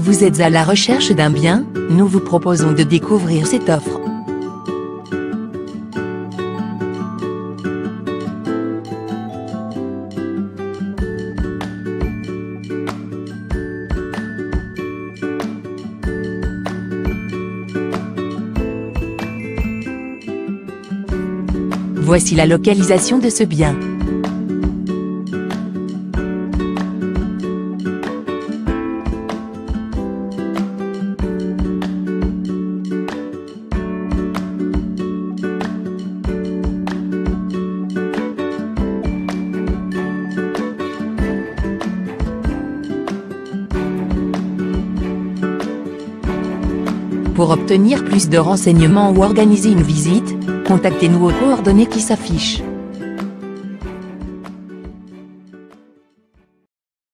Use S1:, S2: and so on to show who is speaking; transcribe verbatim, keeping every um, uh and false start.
S1: Vous êtes à la recherche d'un bien? Nous vous proposons de découvrir cette offre. Voici la localisation de ce bien. Pour obtenir plus de renseignements ou organiser une visite, contactez-nous aux coordonnées qui s'affichent.